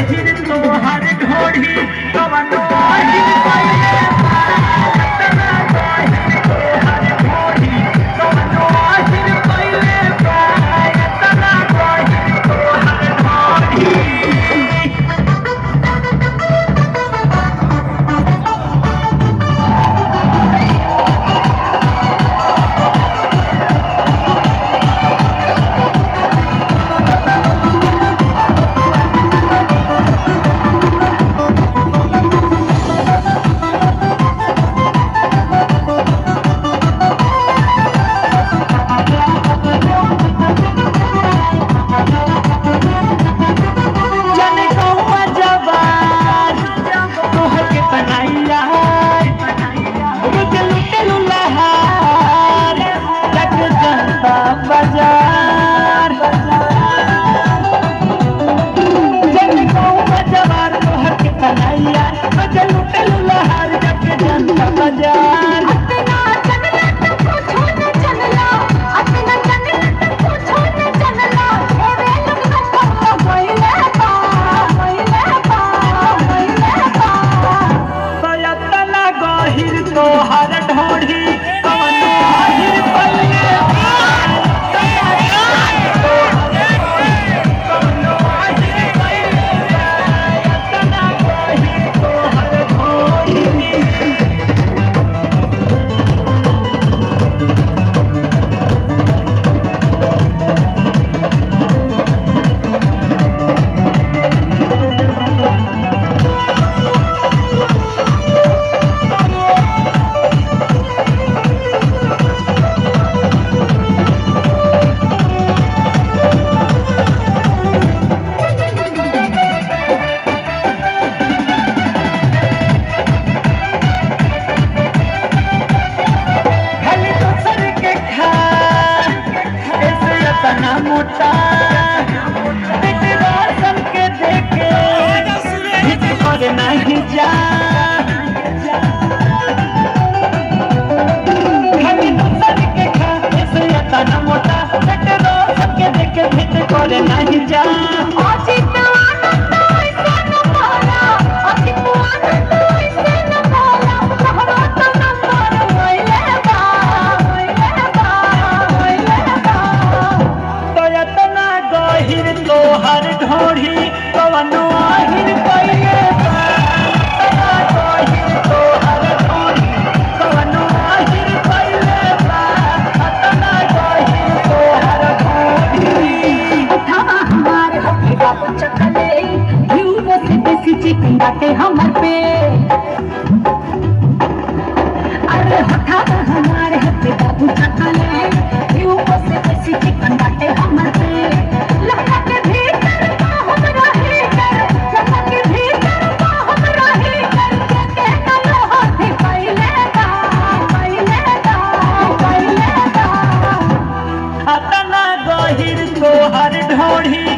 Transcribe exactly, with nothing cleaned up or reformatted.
आहिर तो हर ढोढ़ी कवनो आहिर पहिले तना आहिर तो हर ढोढ़ी कवनो आहिर पहिले तना आहिर तो हर ढोढ़ी। मोटा रोशन के देखे और नहीं जा खाली दूसर के खा ऐसे तना मोटा रोशन के देखे भेट कर नहीं जा। तो हर ढोढ़ी कवनो आहिर पहिले आहिर तो हर ढोढ़ी कवनो आहिर पहिले तना आहिर तो हर ढोढ़ी। हमारे हफ्ते बाबू चखले घिउ से देसी चिकन बाटे हमर पे। अरे हठा हमारे हफ्ते बाबू चखले घिउ से देसी चिकन बाटे हमर पे। तो हर ढोढ़ी